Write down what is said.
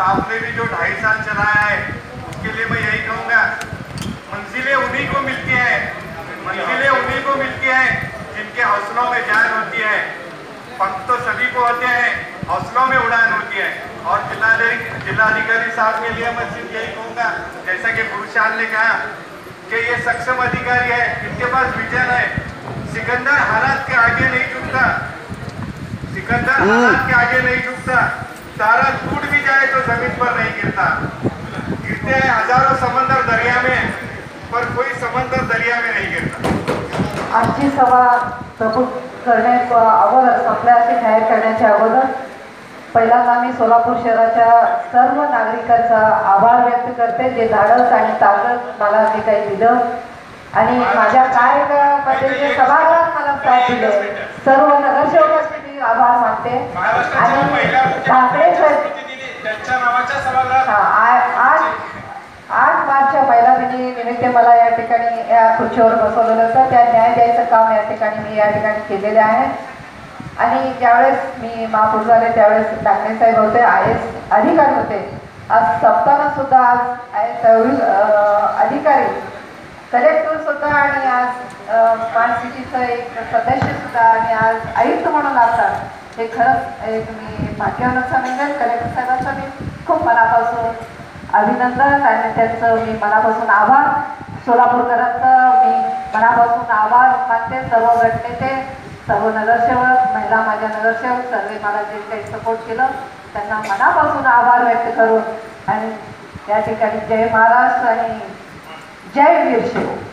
आपने भी जो 2.5 साल चलाया है उसके लिए मैं यही कहूँगा, मंजिलें उन्हीं को मिलती हैं, मंजिलें उन्हीं को मिलती हैं जिनके हौसलों में जान होती है। पंख तो सभी को होते हैं, हौसलों में उड़ान होती है। और जिलाधिकारी साहब के लिए मैं सिर्फ यही कहूँगा, जैसा कि भूषाल ने कहा कि ये सक्षम अधिकारी है, इनके पास विजन है। सिकंदर हालात के आगे नहीं झुकता, सिकंदर हालात के आगे नहीं झुकता। तारा टूट भी जाए तो जमीन पर नहीं गिरता। गिरते हैं हजारों समंदर दरिया में, पर कोई समंदर दरिया में नहीं गिरता। आजची सभा प्रमुख करण्या अगोदर संपल्याचे जाहीर करण्याच्या अगोदर पहिल्यांदा मी सोलापूर शहराच्या सर्व नागरिकांचा आभार व्यक्त करते, जे धाडस आणि ताकद मला जे काही दिलं आणि माझ्या कार्यक्रमामध्ये जे सभागृहात मला साथ दिले सर्व नगरसेवकांचे मी आभार मानते। आणि ठाकरे आज 8 मार्चच्या महिला दिनानिमित्त मला या ठिकाणी या खुर्चीवर बसवलेलं होतं, त्या न्याय द्यायचं काम या ठिकाणी मी या ठिकाणी केलेले आहे। आणि ज्यावेळेस मी महापौर झाले त्यावेळेस ठाकरे साहेब होते, IAS अधिकारी होते। आज सप्ताना सुद्धा आज IAS अधिकारी कलेक्टर सुद्धा आणि आज स्मार्ट सिटीचं एक सदस्य सुद्धा आणि आज आयुक्त म्हणून असतात। हे खरंच एक मी भाग्यवान समजेन। कलेक्टर साहेबांचं मी खूप मनापासून अभिनंदन आणि त्यांचं मी मनापासून आभार, सोलापूरकरांचं मी मनापासून आभार मानते। सर्व गटनेते, सर्व नगरसेवक, महिला माझ्या नगरसेवक सर्व मला जे काही सपोर्ट केलं त्यांना मनापासून आभार व्यक्त करून आणि या ठिकाणी जय महाराष्ट्र आणि जय वीर शिव।